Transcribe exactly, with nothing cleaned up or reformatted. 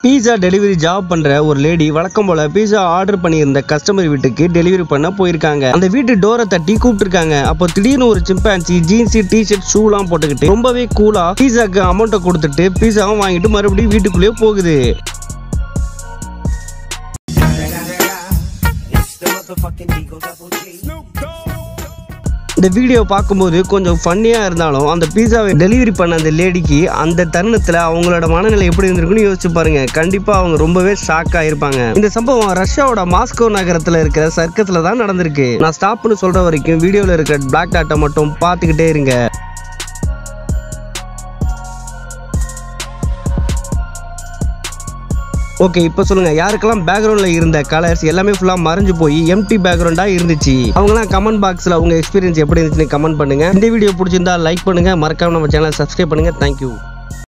பீஸா delivery job பண்ற ஒரு lady வழக்கம் போல பீஸா ஆர்டர் பண்ணியிருந்த கஸ்டமர் வீட்டுக்கு டெலிவரி பண்ண போயிருக்காங்க. அந்த வீட்டு டோரை தட்டி கூப்பிட்டுருக்காங்க. அப்போ திடீர்னு ஒரு chimpanzee jeans T shirt shoe எல்லாம் போட்டுக்கிட்டு ரொம்பவே கூலா பீஸாக்கு அமௌண்ட்டை கொடுத்துட்டு பீஸாவும் வாங்கிட்டு மறுபடியும் வீட்டுக்குள்ளேயே போகுது. இந்த வீடியோ பார்க்கும்போது கொஞ்சம் ஃபன்னியா இருந்தாலும் அந்த பீஸாவை டெலிவரி பண்ண அந்த லேடிக்கு அந்த தருணத்துல அவங்களோட மனநிலை எப்படி இருந்திருக்குன்னு யோசிச்சு பாருங்க. கண்டிப்பா அவங்க ரொம்பவே ஷாக் ஆயிருப்பாங்க. இந்த சம்பவம் ரஷ்யாவோட மாஸ்கோ நகரத்துல இருக்கிற சர்க்கஸ்ல தான் நடந்திருக்கு. நான் ஸ்டாப்னு சொல்ற வரைக்கும் வீடியோல இருக்கிற பிளாக் டாட்டை மட்டும் பார்த்துக்கிட்டே இருங்க. ஓகே, இப்போ சொல்லுங்க, யாருக்கெல்லாம் பேக்ரவுண்ட்ல இருந்த கலர்ஸ் எல்லாமே ஃபுல்லா மறைஞ்சு போய் எம்டி பேக்ரவுண்டா இருந்துச்சு? அவங்கலாம் கமெண்ட் பாக்ஸ்ல உங்க எக்ஸ்பீரியன்ஸ் எப்படி இருந்துச்சுன்னு கமெண்ட் பண்ணுங்க. இந்த வீடியோ பிடிச்சிருந்தா லைக் பண்ணுங்க, மறக்காம நம்ம சேனலை சப்ஸ்கிரைப் பண்ணுங்க. தேங்க்யூ.